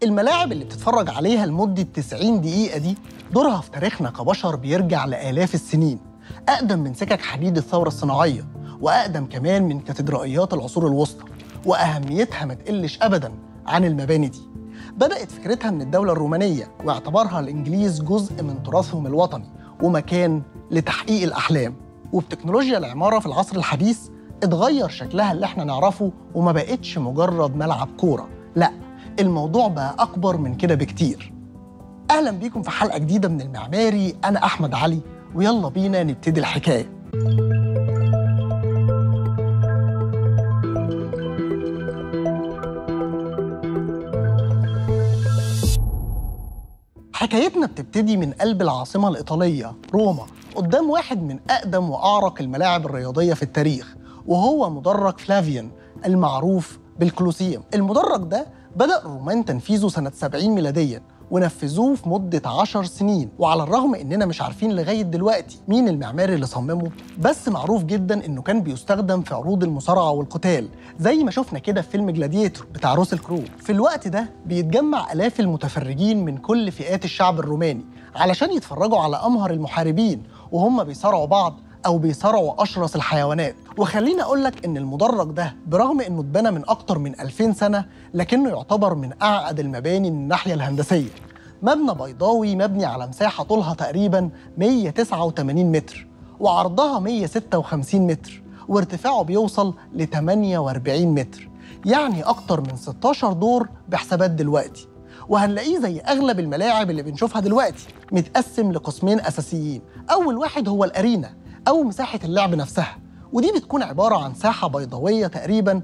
الملاعب اللي بتتفرج عليها لمدة 90 دقيقة دي دورها في تاريخنا كبشر بيرجع لآلاف السنين، أقدم من سكك حديد الثورة الصناعية، وأقدم كمان من كاتدرائيات العصور الوسطى، وأهميتها ما تقلش أبداً عن المباني دي. بدأت فكرتها من الدولة الرومانية، واعتبرها الإنجليز جزء من تراثهم الوطني ومكان لتحقيق الأحلام. وبتكنولوجيا العمارة في العصر الحديث اتغير شكلها اللي احنا نعرفه، وما بقتش مجرد ملعب كورة، لا، الموضوع بقى أكبر من كده بكتير. أهلا بيكم في حلقة جديدة من المعماري، أنا أحمد علي، ويلا بينا نبتدي الحكاية. حكايتنا بتبتدي من قلب العاصمة الإيطالية روما، قدام واحد من أقدم وأعرق الملاعب الرياضية في التاريخ، وهو مدرج فلافيان المعروف بالكولوسيوم. المدرج ده بدأ الرومان تنفيذه سنة 70 ميلادياً، ونفذوه في مدة 10 سنين. وعلى الرغم إننا مش عارفين لغاية دلوقتي مين المعماري اللي صممه، بس معروف جدا إنه كان بيستخدم في عروض المصارعة والقتال، زي ما شفنا كده في فيلم جلاديتور بتاع روسل كرو. في الوقت ده بيتجمع آلاف المتفرجين من كل فئات الشعب الروماني علشان يتفرجوا على أمهر المحاربين وهم بيصارعوا بعض أو بيصارعوا أشرس الحيوانات. وخليني أقول لك إن المدرج ده برغم إنه اتبنى من أكتر من 2000 سنة، لكنه يعتبر من أعقد المباني من الناحية الهندسية. مبنى بيضاوي مبني على مساحة طولها تقريباً 189 متر، وعرضها 156 متر، وارتفاعه بيوصل ل 48 متر، يعني أكتر من 16 دور بحسابات دلوقتي. وهنلاقيه زي أغلب الملاعب اللي بنشوفها دلوقتي متقسم لقسمين أساسيين. أول واحد هو الأرينا أو مساحة اللعب نفسها، ودي بتكون عبارة عن ساحة بيضاوية تقريباً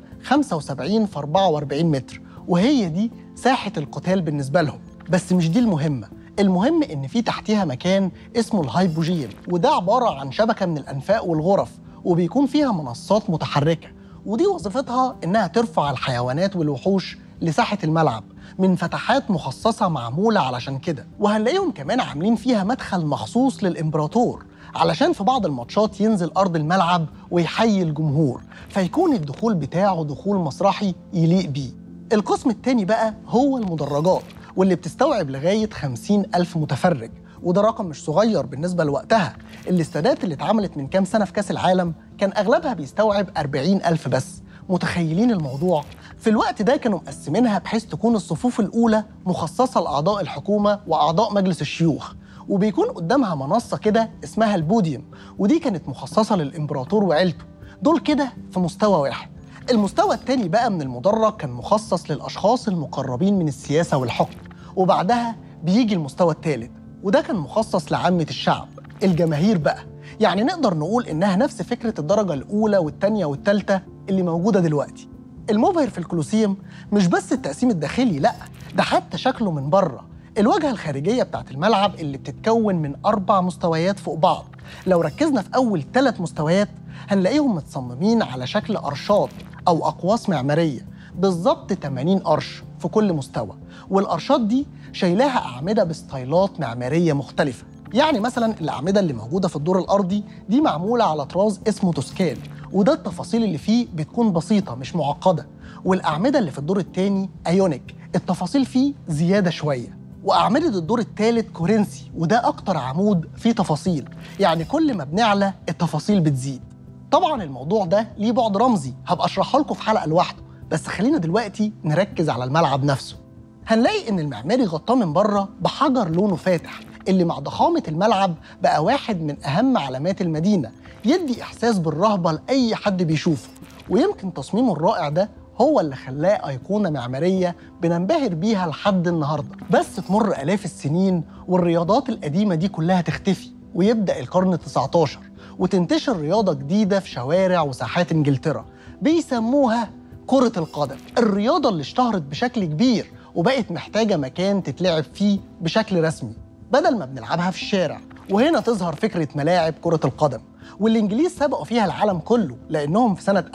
75 في 44 متر، وهي دي ساحة القتال بالنسبة لهم. بس مش دي المهمة، المهم إن في تحتها مكان اسمه الهايبوجيم، وده عبارة عن شبكة من الأنفاق والغرف، وبيكون فيها منصات متحركة، ودي وظيفتها إنها ترفع الحيوانات والوحوش لساحة الملعب من فتحات مخصصة معمولة علشان كده. وهنلاقيهم كمان عاملين فيها مدخل مخصوص للإمبراطور علشان في بعض الماتشات ينزل أرض الملعب ويحيي الجمهور، فيكون الدخول بتاعه دخول مسرحي يليق بيه. القسم التاني بقى هو المدرجات، واللي بتستوعب لغاية 50,000 متفرج، وده رقم مش صغير بالنسبة لوقتها. الاستادات اللي اتعملت من كام سنة في كأس العالم كان أغلبها بيستوعب 40,000 بس. متخيلين الموضوع؟ في الوقت ده كانوا مقسمينها بحيث تكون الصفوف الأولى مخصصة لأعضاء الحكومة وأعضاء مجلس الشيوخ، وبيكون قدامها منصة كده اسمها البوديوم، ودي كانت مخصصة للإمبراطور وعيلته، دول كده في مستوى واحد. المستوى التاني بقى من المدرج كان مخصص للأشخاص المقربين من السياسة والحكم، وبعدها بيجي المستوى الثالث، وده كان مخصص لعامة الشعب، الجماهير بقى. يعني نقدر نقول إنها نفس فكرة الدرجة الأولى والثانية والثالثة اللي موجودة دلوقتي. المبهر في الكولوسيوم مش بس التقسيم الداخلي، لأ، ده حتى شكله من بره. الواجهة الخارجية بتاعت الملعب اللي بتتكون من 4 مستويات فوق بعض. لو ركزنا في أول 3 مستويات هنلاقيهم متصممين على شكل أرشات أو أقواس معمارية، بالظبط 80 قرش في كل مستوى، والأرشات دي شايلاها أعمدة بستايلات معمارية مختلفة. يعني مثلا الأعمدة اللي موجودة في الدور الأرضي دي معمولة على طراز اسمه توسكان، وده التفاصيل اللي فيه بتكون بسيطة مش معقدة. والأعمدة اللي في الدور الثاني أيونيك، التفاصيل فيه زيادة شوية. وأعمدة الدور الثالث كورنثي، وده أكتر عمود فيه تفاصيل، يعني كل ما بنعلى التفاصيل بتزيد. طبعا الموضوع ده ليه بعد رمزي هبقى أشرحه لكم في حلقة لوحده، بس خلينا دلوقتي نركز على الملعب نفسه. هنلاقي إن المعماري غطاه من بره بحجر لونه فاتح، اللي مع ضخامة الملعب بقى واحد من أهم علامات المدينة، يدي إحساس بالرهبة لأي حد بيشوفه. ويمكن تصميمه الرائع ده هو اللي خلاه أيقونة معمارية بننبهر بيها لحد النهاردة. بس تمر آلاف السنين والرياضات القديمة دي كلها تختفي، ويبدأ القرن ال19 وتنتشر رياضة جديدة في شوارع وساحات إنجلترا بيسموها كرة القدم. الرياضة اللي اشتهرت بشكل كبير وبقت محتاجة مكان تتلعب فيه بشكل رسمي بدل ما بنلعبها في الشارع. وهنا تظهر فكرة ملاعب كرة القدم، والإنجليز سبقوا فيها العالم كله، لأنهم في سنة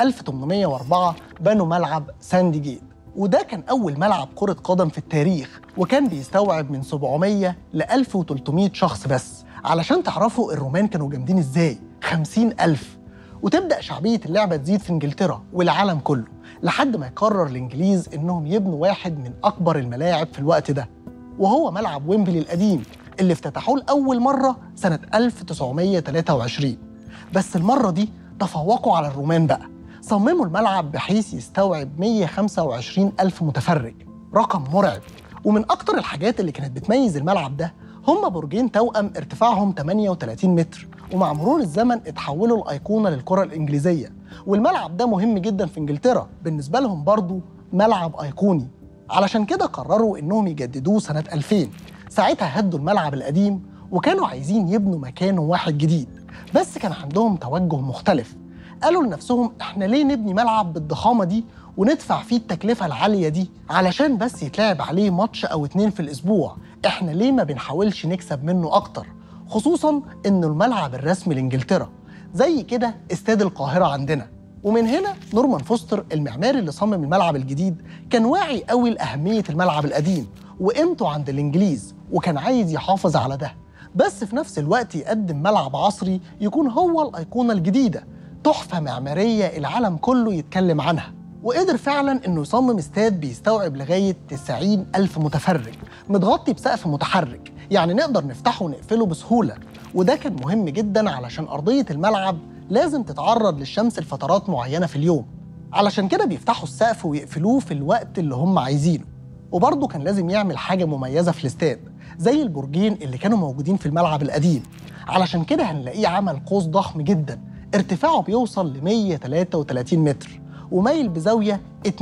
1804 بنوا ملعب ساندي جيت، وده كان أول ملعب كرة قدم في التاريخ، وكان بيستوعب من 700 ل 1300 شخص بس. علشان تعرفوا الرومان كانوا جامدين إزاي، 50,000. وتبدأ شعبية اللعبة تزيد في إنجلترا والعالم كله، لحد ما يقرر الإنجليز إنهم يبنوا واحد من أكبر الملاعب في الوقت ده، وهو ملعب ويمبلي القديم اللي افتتحوه لأول مرة سنة 1923. بس المرة دي تفوقوا على الرومان بقى، صمموا الملعب بحيث يستوعب 125 ألف متفرج، رقم مرعب. ومن أكتر الحاجات اللي كانت بتميز الملعب ده هم برجين توأم ارتفاعهم 38 متر، ومع مرور الزمن اتحولوا الأيقونة للكرة الإنجليزية. والملعب ده مهم جدا في إنجلترا، بالنسبة لهم برضو ملعب أيقوني. علشان كده قرروا إنهم يجددوه سنة 2000. ساعتها هدوا الملعب القديم وكانوا عايزين يبنوا مكانه واحد جديد، بس كان عندهم توجه مختلف. قالوا لنفسهم إحنا ليه نبني ملعب بالضخامة دي وندفع فيه التكلفة العالية دي علشان بس يتلعب عليه ماتش أو 2 في الأسبوع؟ إحنا ليه ما بنحاولش نكسب منه أكتر؟ خصوصاً إنه الملعب الرسمي لإنجلترا، زي كده استاد القاهرة عندنا. ومن هنا نورمان فوستر المعماري اللي صمم الملعب الجديد كان واعي قوي لأهمية الملعب القديم وقيمته عند الإنجليز، وكان عايز يحافظ على ده، بس في نفس الوقت يقدم ملعب عصري يكون هو الأيقونة الجديدة، تحفة معمارية العالم كله يتكلم عنها. وقدر فعلا إنه يصمم استاد بيستوعب لغاية 90 ألف متفرج، متغطي بسقف متحرك، يعني نقدر نفتحه ونقفله بسهولة. وده كان مهم جدا علشان أرضية الملعب لازم تتعرض للشمس لفترات معينة في اليوم، علشان كده بيفتحوا السقف ويقفلوه في الوقت اللي هم عايزينه. وبرضه كان لازم يعمل حاجة مميزة في الاستاد زي البرجين اللي كانوا موجودين في الملعب القديم، علشان كده هنلاقيه عمل قوس ضخم جدا ارتفاعه بيوصل ل 133 متر ومايل بزاوية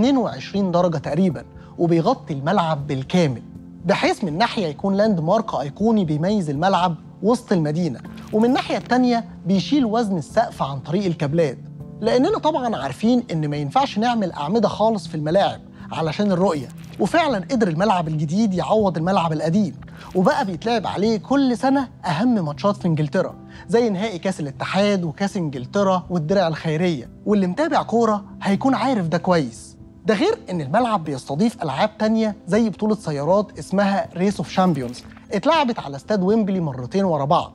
22 درجة تقريبا، وبيغطي الملعب بالكامل، بحيث من ناحية يكون لاند مارك أيقوني بيميز الملعب وسط المدينة، ومن الناحية التانية بيشيل وزن السقف عن طريق الكابلات، لأننا طبعاً عارفين إن ما ينفعش نعمل أعمدة خالص في الملاعب علشان الرؤية. وفعلاً قدر الملعب الجديد يعوض الملعب القديم، وبقى بيتلعب عليه كل سنة أهم ماتشات في إنجلترا زي نهائي كاس الاتحاد وكاس إنجلترا والدرع الخيرية، واللي متابع كورة هيكون عارف ده كويس. ده غير إن الملعب بيستضيف ألعاب تانية زي بطولة سيارات اسمها ريس اوف شامبيونز، اتلعبت على استاد ويمبلي مرتين ورا بعض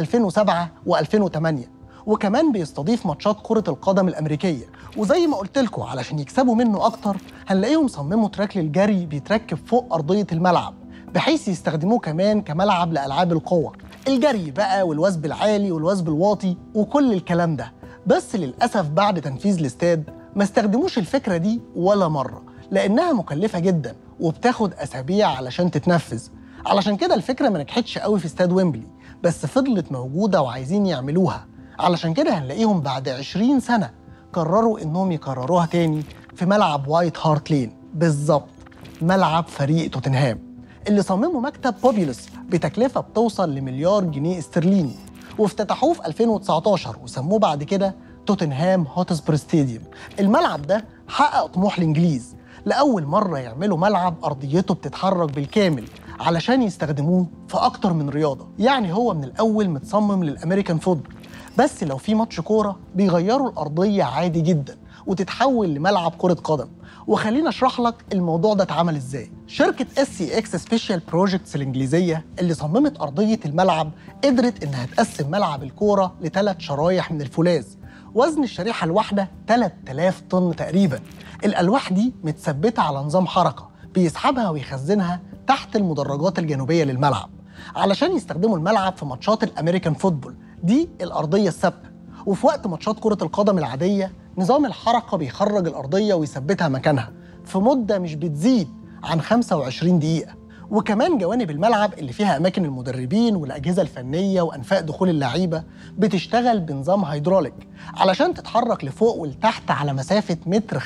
2007 و2008. وكمان بيستضيف ماتشات كرة القدم الأمريكية. وزي ما قلت لكم علشان يكسبوا منه أكتر هنلاقيهم صمموا تراك للجري بيتركب فوق أرضية الملعب، بحيث يستخدموه كمان كملعب لألعاب القوة، الجري بقى والوثب العالي والوثب الواطي وكل الكلام ده. بس للأسف بعد تنفيذ الاستاد ما استخدموش الفكرة دي ولا مرة، لأنها مكلفة جدا وبتاخد أسابيع علشان تتنفذ. علشان كده الفكرة ما نجحتش قوي في استاد ويمبلي، بس فضلت موجودة وعايزين يعملوها. علشان كده هنلاقيهم بعد 20 سنة قرروا إنهم يكرروها تاني في ملعب وايت هارت لين، بالظبط ملعب فريق توتنهام اللي صممه مكتب بوبيلس بتكلفة بتوصل لمليار جنيه استرليني، وافتتحوه في 2019 وسموه بعد كده توتنهام هوتسبير ستاديوم. الملعب ده حقق طموح الإنجليز، لأول مرة يعملوا ملعب أرضيته بتتحرك بالكامل علشان يستخدموه في أكتر من رياضة. يعني هو من الأول متصمم للأمريكان فوتبول، بس لو في ماتش كورة بيغيروا الأرضية عادي جدا وتتحول لملعب كرة قدم. وخلينا اشرح لك الموضوع ده اتعمل ازاي. شركة SCX سبيشال بروجكتس الإنجليزية اللي صممت أرضية الملعب قدرت إنها تقسم ملعب الكورة ل3 شرايح من الفولاذ، وزن الشريحة الواحدة 3000 طن تقريبا. الألواح دي متثبتة على نظام حركة بيسحبها ويخزنها تحت المدرجات الجنوبية للملعب علشان يستخدموا الملعب في ماتشات الأمريكان فوتبول، دي الأرضية الثابتة. وفي وقت ماتشات كرة القدم العادية نظام الحركة بيخرج الأرضية ويثبتها مكانها في مدة مش بتزيد عن 25 دقيقة. وكمان جوانب الملعب اللي فيها أماكن المدربين والأجهزة الفنية وأنفاق دخول اللعيبة بتشتغل بنظام هيدروليك علشان تتحرك لفوق ولتحت على مسافة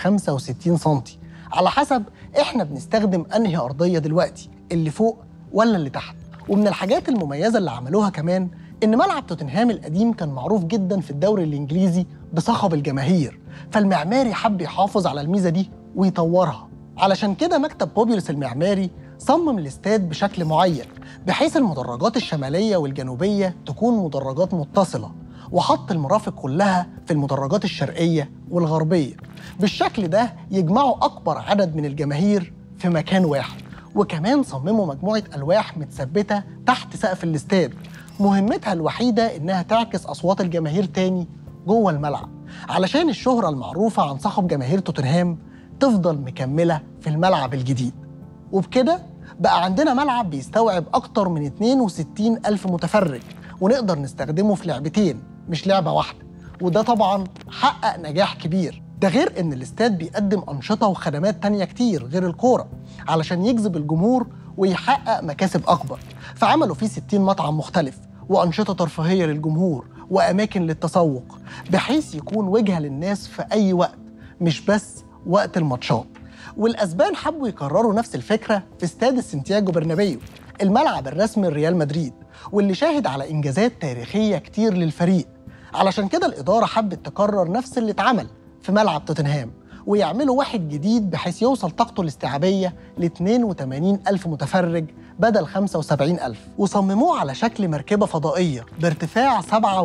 1.65 سنتي، على حسب إحنا بنستخدم أنهي أرضية دلوقتي، اللي فوق ولا اللي تحت. ومن الحاجات المميزة اللي عملوها كمان إن ملعب توتنهام القديم كان معروف جدا في الدوري الإنجليزي بصخب الجماهير، فالمعماري حب يحافظ على الميزة دي ويطورها. علشان كده مكتب بوبيلس المعماري صمم الاستاد بشكل معين بحيث المدرجات الشمالية والجنوبية تكون مدرجات متصلة، وحط المرافق كلها في المدرجات الشرقية والغربية. بالشكل ده يجمعوا أكبر عدد من الجماهير في مكان واحد. وكمان صمموا مجموعة ألواح متثبتة تحت سقف الاستاد، مهمتها الوحيدة إنها تعكس أصوات الجماهير تاني جوه الملعب. علشان الشهرة المعروفة عن صخب جماهير توتنهام تفضل مكملة في الملعب الجديد. وبكده بقى عندنا ملعب بيستوعب أكتر من 62 ألف متفرج، ونقدر نستخدمه في لعبتين مش لعبة واحدة. وده طبعاً حقق نجاح كبير، ده غير إن الاستاد بيقدم أنشطة وخدمات تانية كتير غير الكورة علشان يجذب الجمهور ويحقق مكاسب أكبر. فعملوا فيه 60 مطعم مختلف وأنشطة ترفيهية للجمهور وأماكن للتسوق، بحيث يكون وجهة للناس في أي وقت مش بس وقت الماتشات. والأسبان حبوا يكرروا نفس الفكرة في استاد السانتياغو برنابيو، الملعب الرسمي لريال مدريد واللي شاهد على إنجازات تاريخية كتير للفريق. علشان كده الإدارة حبت تكرر نفس اللي اتعمل في ملعب توتنهام، ويعملوا واحد جديد بحيث يوصل طاقته الاستيعابية ل 82 ألف متفرج بدل 75 ألف، وصمموه على شكل مركبة فضائية بارتفاع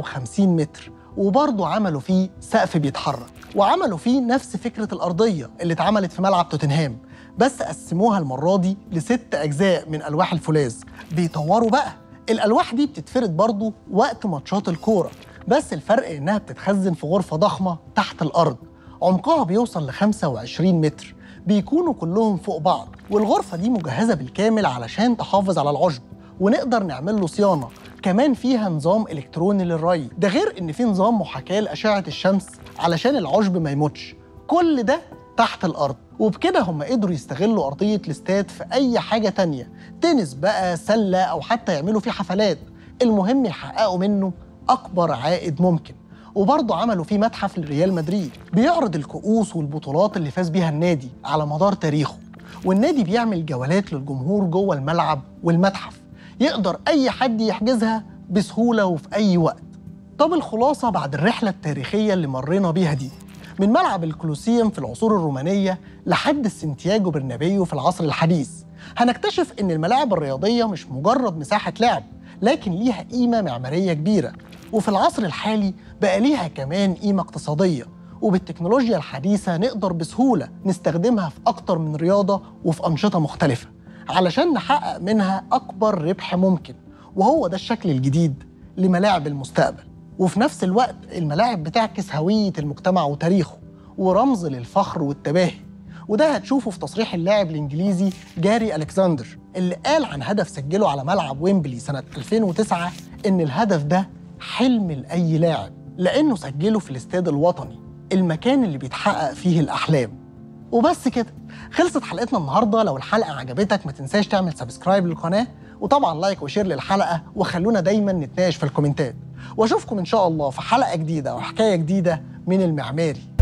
57 متر، وبرضه عملوا فيه سقف بيتحرك، وعملوا فيه نفس فكرة الأرضية اللي اتعملت في ملعب توتنهام، بس قسموها المرة دي ل6 أجزاء من ألواح الفولاذ. بيطوروا بقى الألواح دي بتتفرد برضه وقت ماتشات الكورة، بس الفرق إنها بتتخزن في غرفة ضخمة تحت الأرض عمقها بيوصل ل 25 متر، بيكونوا كلهم فوق بعض، والغرفة دي مجهزة بالكامل علشان تحافظ على العشب ونقدر نعمل له صيانة. كمان فيها نظام إلكتروني للري، ده غير إن في نظام محاكاة لأشعة الشمس علشان العشب ما يموتش. كل ده تحت الأرض. وبكده هم قدروا يستغلوا أرضية الاستاد في أي حاجة تانية، تنس بقى، سلة، أو حتى يعملوا فيه حفلات، المهم يحققوا منه أكبر عائد ممكن. وبرضه عملوا فيه متحف لريال مدريد بيعرض الكؤوس والبطولات اللي فاز بيها النادي على مدار تاريخه، والنادي بيعمل جولات للجمهور جوه الملعب والمتحف، يقدر أي حد يحجزها بسهولة وفي أي وقت. طب الخلاصة بعد الرحلة التاريخية اللي مرينا بيها دي، من ملعب الكولوسيوم في العصور الرومانية لحد السانتياغو برنابيو في العصر الحديث، هنكتشف إن الملاعب الرياضية مش مجرد مساحة لعب، لكن ليها قيمة معمارية كبيرة، وفي العصر الحالي بقى ليها كمان قيمة اقتصادية، وبالتكنولوجيا الحديثة نقدر بسهولة نستخدمها في أكتر من رياضة وفي أنشطة مختلفة علشان نحقق منها أكبر ربح ممكن. وهو ده الشكل الجديد لملاعب المستقبل. وفي نفس الوقت الملاعب بتعكس هوية المجتمع وتاريخه ورمز للفخر والتباهي، وده هتشوفه في تصريح اللاعب الإنجليزي جاري ألكساندر اللي قال عن هدف سجله على ملعب ويمبلي سنة 2009 إن الهدف ده حلم لأي لاعب، لأنه سجله في الاستاد الوطني، المكان اللي بيتحقق فيه الأحلام. وبس كده خلصت حلقتنا النهاردة. لو الحلقة عجبتك ما تنساش تعمل سبسكرايب للقناة، وطبعا لايك وشير للحلقة، وخلونا دايما نتناقش في الكومنتات. واشوفكم إن شاء الله في حلقة جديدة وحكاية جديدة من المعماري.